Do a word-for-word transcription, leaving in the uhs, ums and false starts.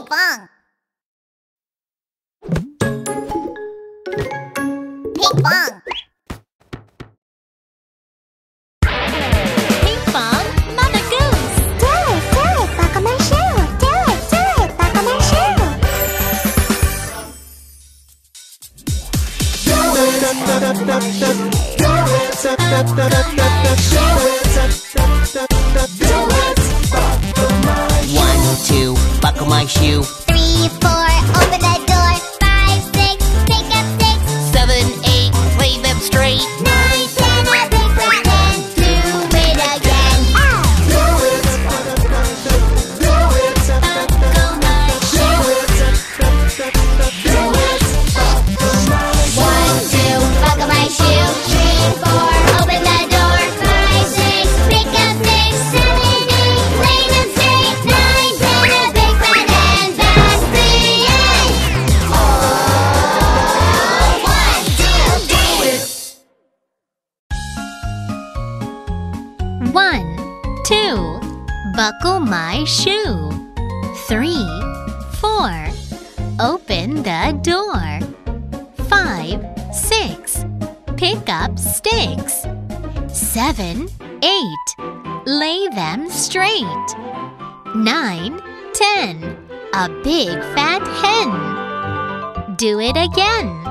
Pinkfong. Pinkfong. Pinkfong, Mother Goose. Do it, do it, buckle my shoe. Do it, do it, buckle my shoe. Do it, do it, One, two, buckle my shoe. Three, four, open the door. Five, six, pick up sticks. Seven, eight, lay them straight. Nine, ten, a big fat hen. Do it again. Do it, do it, Buckle my shoe. do it, One, two, buckle my shoe. Three, four, open the door. Five, six, pick up six. Seven, eight, lay them straight. Nine, ten, a big fat hen. That's the end. Oh, one, two, three. One, two, buckle my shoe. Three, four, open the door. Five, six, pick up sticks. Seven, eight, lay them straight. Nine, ten, a big fat hen. Do it again.